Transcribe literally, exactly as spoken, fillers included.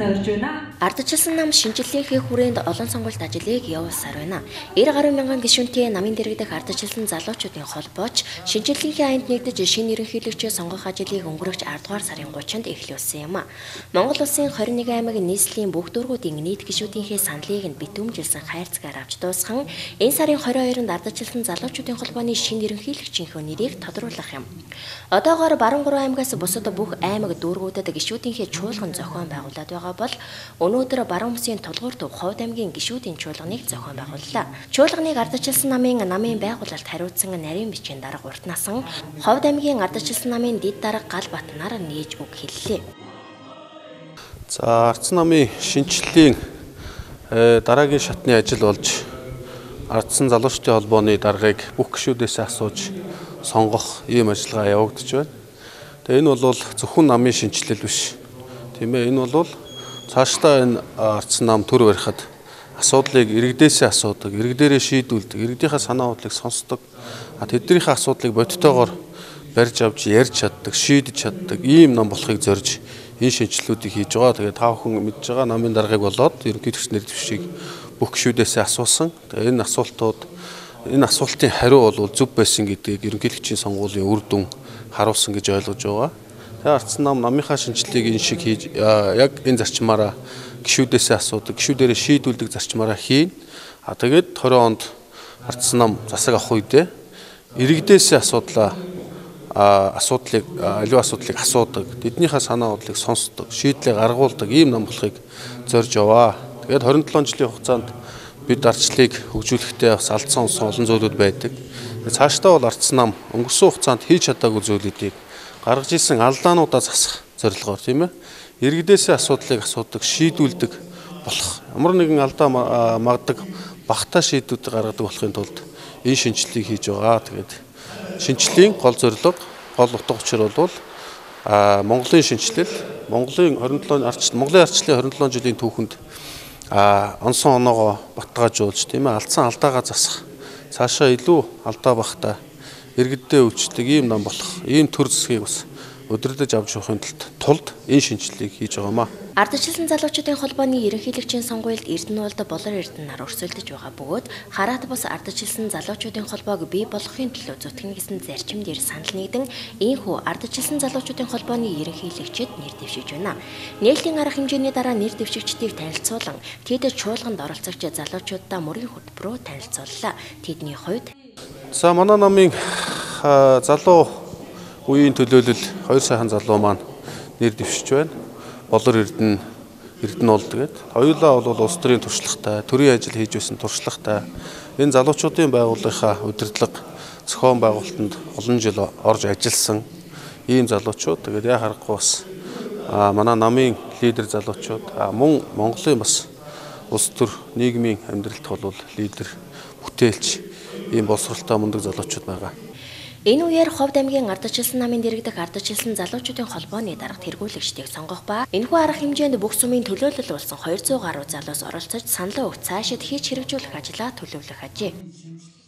санаа өрж байна. Ардчилсан нам шинжилгээний хүрээнд олон сонгуульт ажлыг явуулсаар байна. нэр гаруй мянган гишүүнтэй намын дэргэдэх ардчилсан залуучуудын холбооч шинжилгээний аянд нэгдэж шинэ ерөнхийлөгчөө сонгох ажлыг өнгөрөөж арда дугаар сарын гуравчнд эхлүүлсэн юм а. Монгол улсын хорин нэг аймаг нийслэлийн бүх дургуудын нийт гишүүдийнхээ саналыг нь битүүмжилсэн хайрцгаар авч дуусхан энэ сарын хорин хоёрнд ардчилсан залуучуудын холбооны шинэ ерөнхийлөгчийнхөө нэрийг тодруулах юм. Одоогоор баруун гурван аймагаас бусад бүх аймаг дүүргүүдэд гишүүдийнхээ чуулган зохион байгуулад байгаа бол өнөөдөр баруун бүсийн тулгуурт Ховд аймгийн гишүүдийн чуулганыг зохион байгууллаа. Чуулганыг ардчилсан намын намын байгуулалт хариуцсан нарийн бичгийн дарга урт насан Ховд аймгийн ардчилсан намын дэд дарга Гал Батнаар нээж үг хэллээ. За ардсан намын шинжилгээний дараагийн шатны ажил болж ардсан залуучдын холбооны даргаыг бүх гишүүдээс асууж сонгох ийм ажиллагаа явагдаж байна. Тэгээ энэ бол зөвхөн намын шинжилэл биш. Тийм ээ, энэ бол цаашдаа энэ ардсан нам төр барихад асуудлыг иргэдээсээ асуудаг, иргэдээрээ шийдүүлдэг, иргэдийнхээ санаа бодлыг сонсдог. А тэднийхээ асуудлыг бодтойгоор барьж авч ярьж чаддаг, шийдэж чаддаг ийм нам болохыг зорж энэ шинжилэлүүдийг хийж байгаа. Тэгээ та бүхэн мэдж байгаа намын даргаыг болоод ерөнхийлөгч нэр дэвшийг бүх гишүүдээсээ асуусан. Тэгээ энэ асуултууд энэ асуултын хариу бол зөв байсан гэдгийг ерөнхийлөгчийн сонгуулийн үр дүн харуулсан гэж ойлгож байгаа. Тэгээ ардсан нам намынхаа шинжилгээг энэ шиг хийж яг энэ зарчмаараа гишүүдээсээ асуудаг, гишүүдээрээ шийдүүлдэг зарчмаараа хийн. А тэгээд хорин онд ардсан нам засаг авах үедээ иргэдээсээ асуудлаа асуудлыг аливаа асуудлыг асуудаг, тэднийхээ санаа бодлыг сонсдог, шийдлээ гаргуулдаг ийм нам болохыг зорж яваа. Тэгээд хорин долоон жилийн хугацаанд бид ардчлалыг хөгжүүлэхдээ бас алдсан олон зүйлүүд байдаг. Цаашдаа бол ардсан нам өнгөрсөн хугацаанд хийж чадаагүй зүйлүүдийг гаргаж ирсэн алдаануудаа засах зорилгоор тийм ээ. Иргэдээсээ асуудлыг асуудаг, шийдүүлдэг болох. Ямар нэгэн алдаа магдаг багтаа шийдүүд гаргадаг болохын тулд энэ шинжилгээг хийж байгаа. Тэгээд шинжилгээний гол зорилго, гол утга учир бол Монголын шинжилэл, Монголын хорин долоон ардчлал, Монголын ардчлалын хорин долоон жилийн түүхэнд а онсон оноогоо баталгаажуулж тийм ээ алдсан алдаагаа засах, цаашаа илүү алдаа багтаа иргэддээ өвчтөг ийм нам болох ийм төр зэсгийг бас өдөрдөж авч явахын тулд энэ шинжилгээг хийж байгаамаа. Ардчилсан залуучуудын холбооны ерөнхийлөгчийн сонгуульд Эрдэнэболд болор Эрдэнээр өрсөлдөж байгаа бөгөөд Хараат бус ардчилсан залуучуудын холбоог бий болгохын төлөө зүтгэн гэсэн зарчим дээр санал нэгдэн ийхүү ардчилсан залуучуудын холбооны ерөнхийлөгчид нэр дэвшиж байна. Нээлтийн арга хэмжээний дараа нэр дэвшигчдийг танилцуулан тэд чуулганд оролцогч залуучуудаа мөрийн хөтөлбөрөөр танилцууллаа. Тэдний хувьд за манай намын залуу үеийн төлөөлөл хоёр сайхан залуу маань нэр дэвшиж байна. Болор Эрдэнэ Эрдэнэ бол тэгээд хоёулаа бол улс төрийн туршлагатай, төрийн ажил хийж байсан туршлагатай. Энэ залуучуудын байгууллагынхаа удирдлага зохион байгуулалтанд олон жил орж ажилласан ийм залуучууд. Тэгээд яа харахгүй бас манай намын лидер залуучууд мөн Монголын бас улс төр нийгмийн амьдралд бол лидер, бүтээлч ийм боловсралтай мундаг залуучууд байгаа. Энэ үеэр Ховд аймгийн ардчилсан намын дэргэдэх ардчилсан залуучуудын холбооны дарга тэргүүлэгчдийг сонгох ба энэхүү арга хэмжээнд бүх сумын төлөөлөл болсон хоёр зуун гаруй залуус оролцож саналаа өгч цаашид хийж хэрэгжүүлэх ажлаа төлөвлөх ажээ.